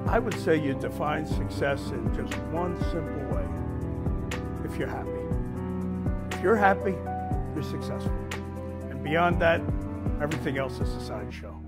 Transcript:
I would say you define success in just one simple way. If you're happy. If you're happy, you're successful. And beyond that, everything else is a sideshow.